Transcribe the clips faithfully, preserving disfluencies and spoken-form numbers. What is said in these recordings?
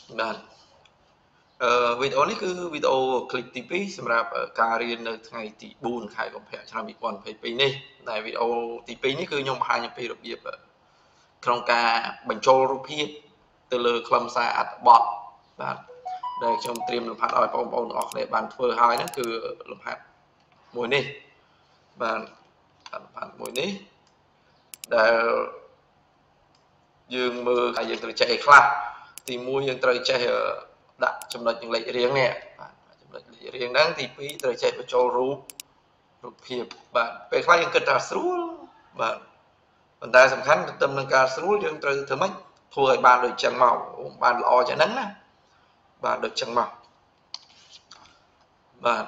បាទអឺវីដេអូនេះគឺវីដេអូคลิปទីពីរសម្រាប់ការរៀននៅថ្ងៃទីបួនខែកុម្ភៈឆ្នាំtwo thousand twenty-twoនេះដែលវីដេអូទីពីរនេះគឺខ្ញុំបង្ហាញអំពីរបៀបក្នុងការបញ្ចូលរូបភាពទៅលើខ្លឹមសារអត្ថបទបាទដែលខ្ញុំត្រៀមលំហាត់ឲ្យបងប្អូនទាំងអស់គ្នាបានធ្វើហើយហ្នឹងគឺលំហាត់មួយនេះបាទលំហាត់មួយនេះដែលយើងមើលថាយើងត្រូវចេះអីខ្លះទីមួយយើងត្រូវចេះដាក់ចំណុចលេខរៀងនេះបាទចំណុចលេខរៀងហ្នឹងទីពីរត្រូវចេះបញ្ចូលរូបរូបភាពបាទពេលខ្លះយើងគិតថាស្រួលបាទប៉ុន្តែសំខាន់ទៅនឹងការស្រួលយើងត្រូវធ្វើម៉េចធ្វើឲ្យបានដូចចឹងមកបានល្អចឹងហ្នឹងណាបាទដូចចឹងមកបាទ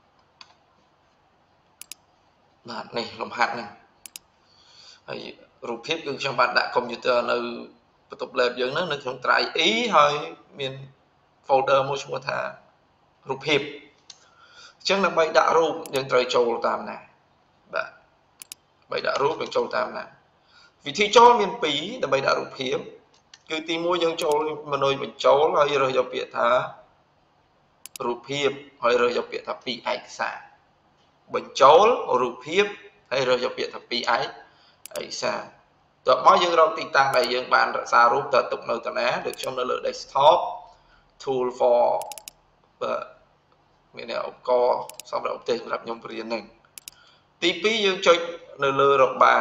បាទនេះលំហាត់ហ្នឹងហើយរូបភាពគឺខ្ញុំបានដាក់កុំព្យូទ័រនៅបន្ទប់ lab យើងហ្នឹងនៅក្នុង drive E ហើយមាន folder មួយឈ្មោះថារូបភាពអញ្ចឹងដើម្បីដាក់រូបយើងត្រូវចូលតាមណាបាទដើម្បីដាក់រូបយើងចូលតាមណាវិធីចូលមានពីរដើម្បីដាក់រូបភាពគឺទីមួយយើងចូលមនុយបញ្ចូលហើយរើសយកពាក្យថារូបភាពហើយរើសយកពាក្យថាពីរឯកសារបញ្ចូលរូបភាពហើយរើសយកពាក្យថាពីរឯកឯកសារតើមកយើងរកទីតាំងដែលយើងបានរក្សារូបតើទុកនៅតាណាដូចខ្ញុំនៅលើ desktop tool for បាទមានឧបករណ៍សម្រាប់ឧបទេសសម្រាប់ខ្ញុំរៀនហ្នឹងទីពីរយើងចុចនៅលើរបា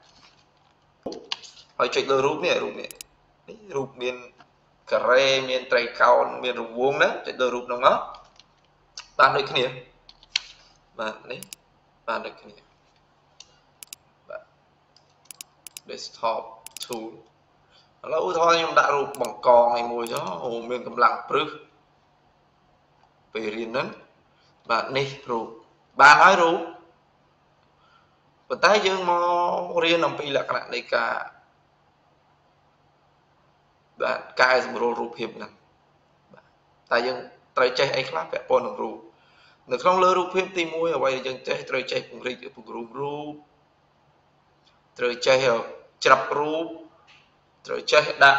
ហើយចុចលើរូបនេះរូបនេះនេះរូបមានការ៉េមានត្រីកោណមានរង្វង់ហ្នឹងចុចលើរូបហ្នឹងមកបានដូចគ្នាបាទនេះបានដូចគ្នាបាទ desktop tool ឥឡូវឧទាហរណ៍ខ្ញុំដាក់រូបបង្កងឲ្យមួយចុះអូមានកម្លាំងព្រឹសពេលរៀនហ្នឹងបាទនេះរូបបានហើយរូបប៉ុន្តែយើងមករៀនអំពីលក្ខណៈនៃការបាទកែសម្រួលរូបភាពហ្នឹងបាទតែយើងត្រូវចេះអីខ្លះពាក់ព័ន្ធនឹងរូបនៅក្នុងលើរូបភាពទីមួយអ្វីដែលយើងចេះត្រូវចេះពង្រីកពង្រួមរូបត្រូវចេះច្រាប់រូបត្រូវចេះដាក់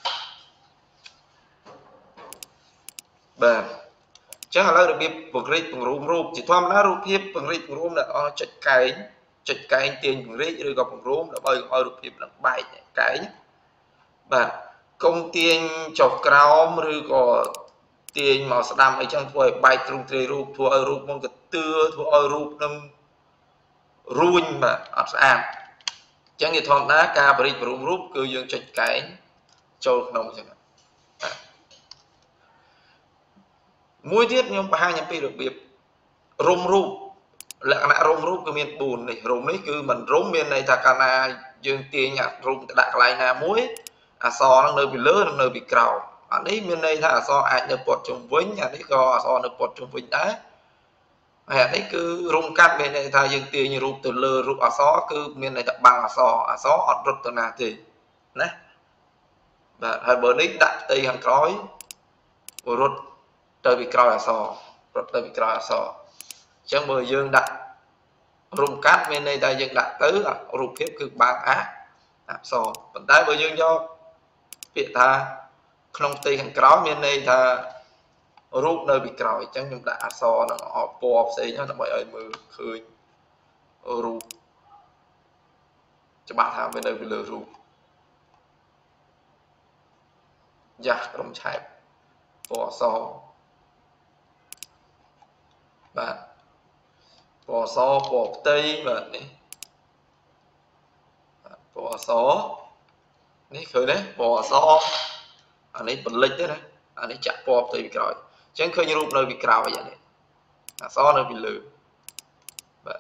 បាទអញ្ចឹងឥឡូវរបៀបពង្រីកពង្រួមរូបជាធម្មតារូបភាពពង្រីកពង្រួមដែលអស់ចុចកែងចុចកែងទាញពង្រីកឬក៏ពង្រួមដើម្បីឲ្យរូបភាពនឹងបែកកែងបាទកុំទាញចុះក្រោមឬក៏ទាញមកស្ដាំអីចឹងធ្វើឲ្យបែកទ្រង់ទ្រាយរូបធ្វើឲ្យរូបមកកទឿធ្វើឲ្យរូបនឹងរួញបាទអត់ស្អាតអញ្ចឹងជាធម្មតាការបរិច្បរួមរូបគឺយើងចុចកែងចូលក្នុងអញ្ចឹងមួយទៀតខ្ញុំបង្ហាញអំពីរបៀបរុំរូបលក្ខណៈរុំរូបគឺមានបួននេះរុំនេះគឺមិនរុំមានន័យថាកាលណាយើងទាញរូបទៅដាក់កន្លែងណាមួយអក្សរនឹងនៅពីលើនិងនៅពីក្រោមអានេះមានន័យថាអក្សរអាចនៅព័ទ្ធជុំវិញអានេះក៏អក្សរនៅព័ទ្ធជុំវិញដែរហើយអានេះគឺរុំកាត់មានន័យថាយើងទាញរូបទៅលើរូបអក្សរគឺមានន័យថាបាំងអក្សរអក្សរអត់រត់ទៅណាទេណាបាទហើយបើនេះដាក់ផ្ទៃខាងក្រោយរត់ទៅពីក្រោយអក្សររត់ទៅពីក្រោយអក្សរអញ្ចឹងបើយើងដាក់រុំកាត់មានន័យថាយើងដាក់ទៅរូបភាពគឺបាំងអក្សរប៉ុន្តែបើយើងយកពាក្យថាក្នុងផ្ទៃខាងក្រោយមានន័យថារូបនៅពីក្រោយអញ្ចឹងខ្ញុំដាក់អក្សរនឹងអបពណ៌ផ្សេងដើម្បីឲ្យមើលឃើញរូបច្បាស់ថាវានៅពីលើរូបយ៉ាស់ក្រុមឆែបពណ៌អក្សរបាទពណ៌អក្សរពណ៌ផ្ទៃបាទនេះពណ៌អក្សរនេះឃើញទេពណ៌អក្សរអានេះបលិចទេណាអានេះចាក់ពណ៌ផ្ទៃពីក្រោយអញ្ចឹងឃើញរូបនៅពីក្រោយអានេះអក្សរនៅពីលើបាទ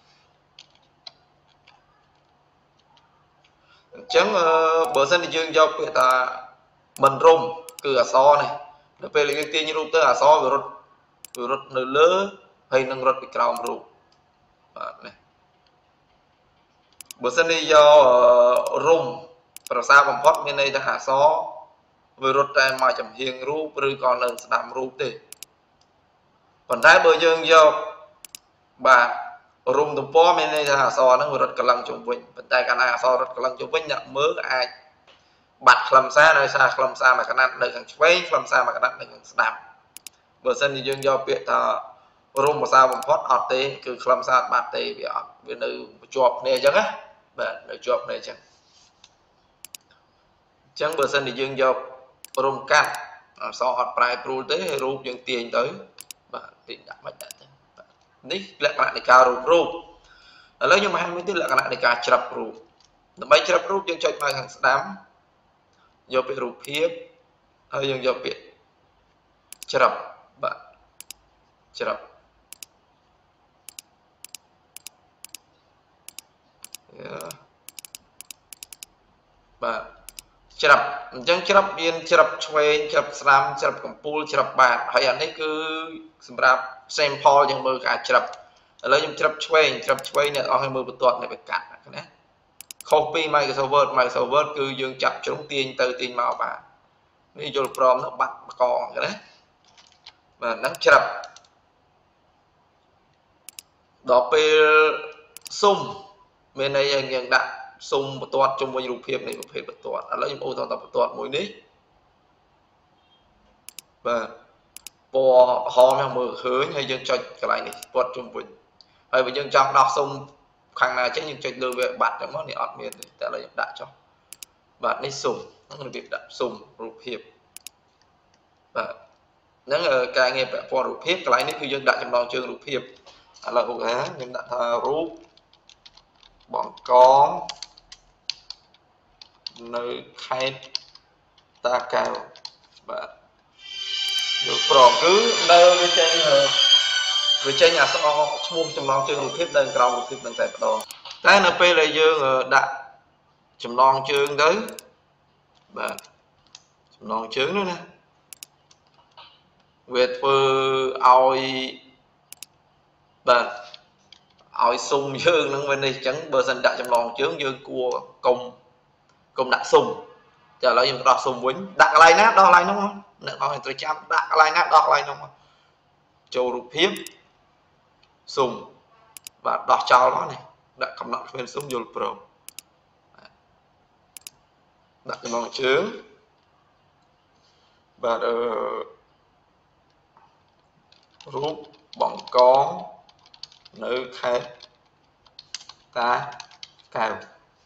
អញ្ចឹងបើសិនជាយើងយកពាក្យថាមិនរុំគឺអក្សរនេះដល់ពេលយើងទាញរូបទៅអក្សរវារត់វារត់នៅលើហើយនឹងរត់ពីក្រោមរូបបាទនេះបើសិនជាយករុំប្រសាបំផុតមានន័យថាអក្សរវារត់តែមកចំហៀងរូបឬក៏នៅស្ដាំរូបទេប៉ុន្តែបើយើងយកបាទរុំទំព័រមានន័យថាអក្សរហ្នឹងវារត់កន្លងជុំវិញប៉ុន្តែកាលណាអក្សររត់កន្លងជុំវិញអ្នកមើលអាចបាត់ខ្លឹមសារដោយសារខ្លឹមសារមួយកណាត់នៅខាងឆ្វេងខ្លឹមសារមួយកណាត់នៅខាងស្ដាំបើសិនជាយើងយកពាក្យថារុំភាសាបំផុតអត់ទេគឺខ្លឹមសារបាត់ទេវាអត់វានៅជាប់គ្នាអញ្ចឹងណាបាទនៅជាប់គ្នាអញ្ចឹងអញ្ចឹងបើសិនជាយើងយករុំកាត់អក្សរអត់ប្រែប្រួលទេរូបយើងទាញទៅបាទទាញដាក់មិនដាក់ទៅនេះលក្ខណៈនៃការរូបរូបឥឡូវខ្ញុំបង្ហាញមួយទៀតលក្ខណៈនៃការច្រាប់រូបដើម្បីច្រាប់រូបយើងចុចមកខាងស្ដាំយកពាក្យរូបភាពហើយយើងយកពាក្យច្រាប់បាទច្រាប់បាទច្រាប់អញ្ចឹងច្រាប់មានច្រាប់ឆ្វេងច្រាប់ស្ដាំច្រាប់កំពូលច្រាប់បាតហើយអានេះគឺសម្រាប់ sample យើងមើលការច្រាប់ឥឡូវខ្ញុំច្រាប់ឆ្វេងច្រាប់ឆ្វេងអ្នកអស់ឲ្យមើលបន្ទាត់នៃបកាត់ណាខុសពី Microsoft Word Microsoft Word គឺយើងចាប់ជ្រុងទាញទៅទាញមកបាទនេះយល់ព្រមទៅបាត់បកងណាបាទហ្នឹងច្រាប់ដល់ពេលស៊ុំមានន័យយើងដាក់ស៊ុំបន្ទាត់ជុំវិញរូបភាពនៃប្រភេទបន្ទាត់ឥឡូវខ្ញុំអូសដល់បន្ទាត់មួយនេះបាទពណ៌ហមយើងមើលឃើញហើយយើងចុចកន្លែងនេះពាត់ជុំវិញហើយបើយើងចង់ដោះស៊ុំខាងណាចេញយើងចុចលើវាបាត់ចឹងមកនេះអត់មានទេតែឥឡូវខ្ញុំដាក់ចុះបាទនេះស៊ុំហ្នឹងរបៀបដាក់ស៊ុំរូបភាពបាទហ្នឹងការងារពាក់ព័ន្ធរូបភាពកន្លែងនេះគឺយើងដាក់ចំណងជើងរូបភាពឥឡូវឧទាហរណ៍ខ្ញុំដាក់ថារូបបង្កងនៅខេត្តតាកែវបាទយកប្រងគឺនៅវាចេញវាចេញអក្សរឈ្មោះចំណងជើងរូបភាពនៅក្រោមរូបភាពនឹងតែម្ដងតែនៅពេលដែលយើងដាក់ចំណងជើងទៅបាទចំណងជើងនោះណាវាធ្វើឲ្យបាទឲ្យស៊ុំយើងនឹងវានេះអញ្ចឹងបើសិនដាក់ចំណងជើងយើងគួរកុំកុំដាក់ស៊ុំចាឥឡូវយើងដោះស៊ុំវិញដាក់កន្លែងណាដោះកន្លែងនោះអ្នកនរត្រូវចាំដាក់កន្លែងណាដោះកន្លែងនោះចូលរូបភាពស៊ុំបាទដោះចោលមកនេះដាក់កំណត់គ្មានស៊ុំយល់ព្រមដាក់ចំណងជើងបាទអឺរូបបង្កងនៅខេត្តតាកែវ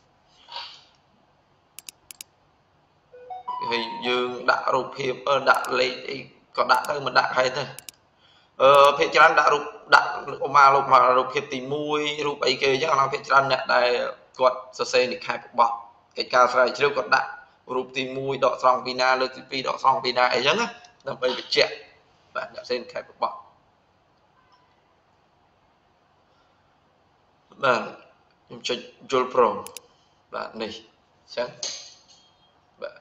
ហើយយើងដាក់រូបភាពដាក់លេខអីក៏ដាក់ទៅមិនដាក់ហេតុទៅអឺភាគច្រើនដាក់រូបដាក់ឧមារូបមករូបភាពទីមួយរូបអីគេអញ្ចឹងអាភាគច្រើនអ្នកដែលគាត់សរសេរនិក្ខេបរបស់កិច្ចការស្រាវជ្រាវគាត់ដាក់រូបទីមួយដកស្រង់ពីណាលើកទីពីរដកស្រង់ពីណាអីចឹងណាដើម្បីបញ្ជាក់បាទអ្នកផ្សេងនិក្ខេបរបស់បាទខ្ញុំចុចយល់ព្រមបាទនេះអញ្ចឹងបាទ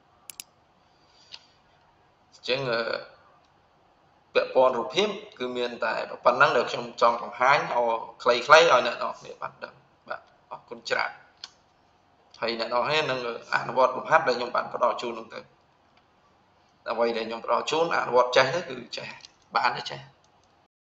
អញ្ចឹងពាក់ព័ន្ធរូបភាពគឺមានតែប៉ុណ្ណឹងដែលខ្ញុំចង់បង្ហាញឲ្យខ្លីៗឲ្យអ្នកនរគ្នាបានដឹងបាទអរគុណច្រើនហើយអ្នកនរគ្នានឹងអនុវត្តលំហាត់ដែលខ្ញុំបានផ្ដល់ជូននោះទៅអ្វីដែលខ្ញុំផ្ដល់ជូនអនុវត្តចេះទៅគឺចេះបានទេចេះ